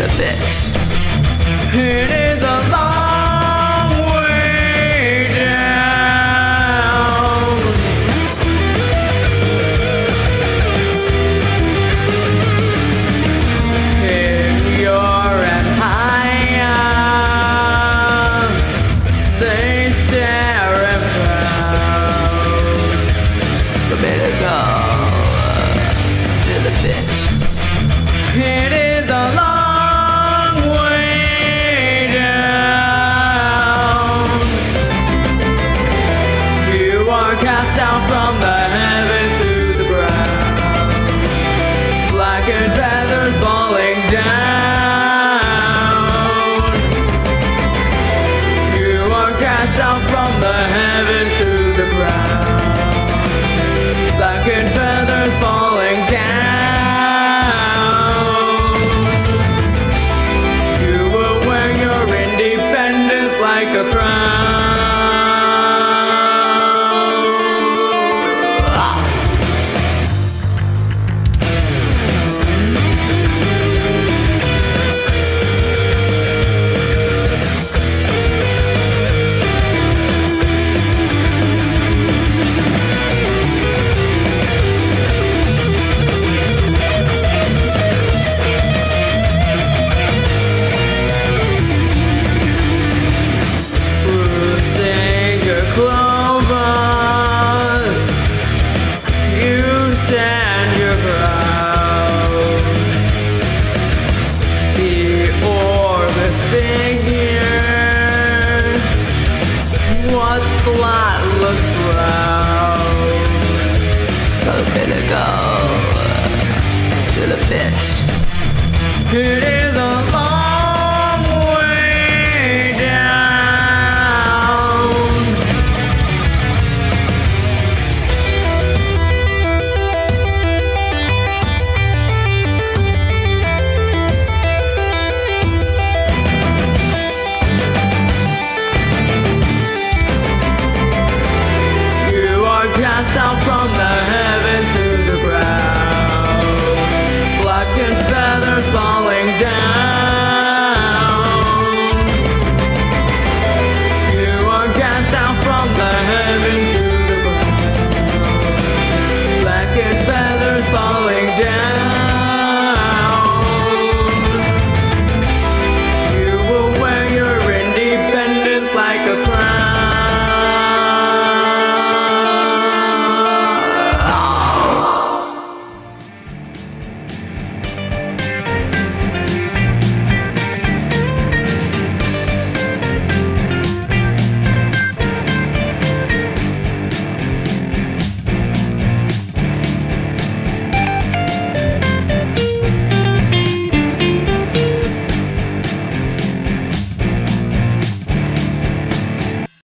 the bit. It is a long way down. In your and higher, they stare and frown. The better go to the bit. It is a long way down. You are cast down from the heavens to the ground, blackened feathers falling down. You are cast down from the heavens to the ground, blackened feathers falling down. Like a crown. Stand your ground. The orb is figure. What's flat looks round. Go to the bit.